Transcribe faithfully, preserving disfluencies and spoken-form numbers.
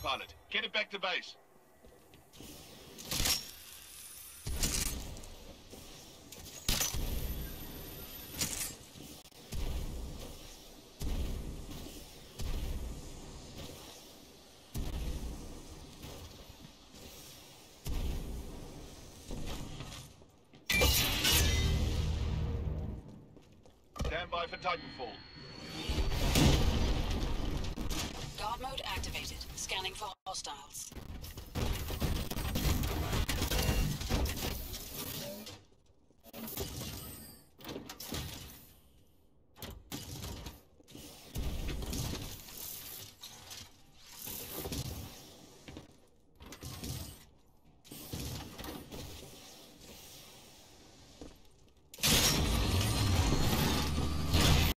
autopilot. Get it back to base. Stand by for Titanfall. Guard mode activated. Scanning for hostiles.